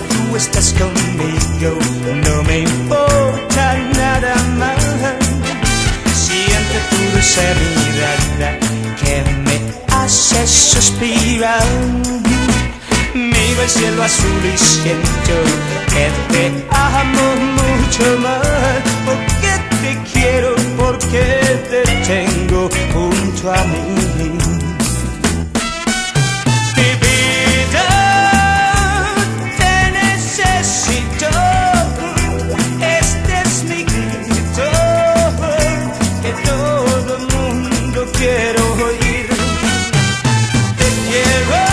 tú estás conmigo, no me importa nada más. Siente tu dulce mirada que me hace suspirar. Miro el cielo azul y siento que te amo mucho más. Porque te quiero, porque te tengo junto a mí. Mi vida, te necesito. Este es mi grito que todo el mundo quiero oír. Te quiero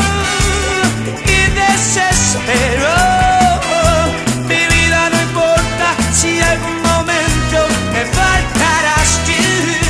y desespero. Mi vida, no importa si algún momento me faltarás tú.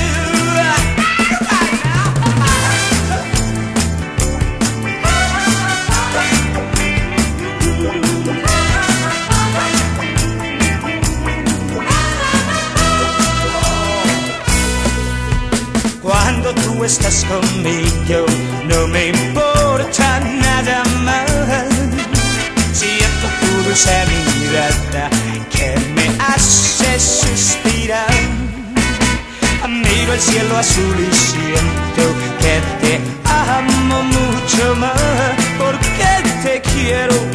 Cuando tú estás conmigo, no me importa nada más. Siento tu dulce mirada que me hace suspirar. Miro el cielo azul y siento que te amo mucho más. Porque te quiero,